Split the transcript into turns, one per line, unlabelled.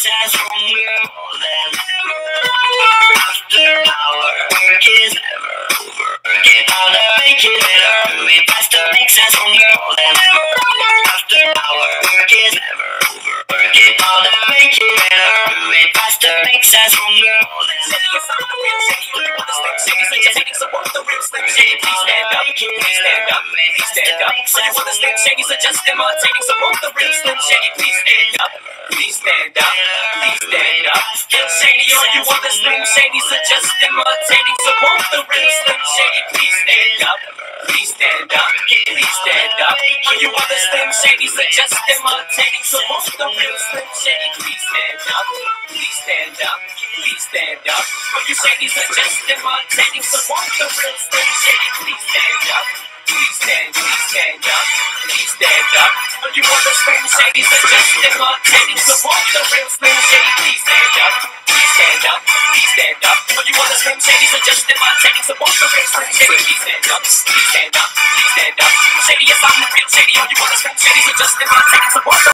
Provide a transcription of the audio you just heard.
us hunger than ever. After our work is never over. Get on the make it better. We faster makes us hunger than ever. After our work is never over. Get on the make it better. We faster makes us hunger than ever.
Please stand up. Please stand up. Please stand up. All you other Slim Shadys are just imitating. So won't the real Slim Shady please stand up? Please stand up. Please stand up. Slim Shady, all you other Slim Shadys are just imitating. So won't the real Slim Shady please stand up? Please stand up. Please stand up. All you other Slim Shadys are just imitating. So won't the real Slim Shady please stand up? Please stand up. Please stand up. All you Shadys are just imitating. So won't the real Slim Shady please stand up? Please stand up. Please stand up. All you other Slim Shadys are just imitating. So won't the real Slim Shady please stand up? Please stand up. Please stand up. All you other Slim Shadys are just imitating. So won't the real Slim Shady please stand up? Please stand up. Please stand up. Shady, yes, I'm the real Shady. All you other Slim Shadys are just imitating. So won't the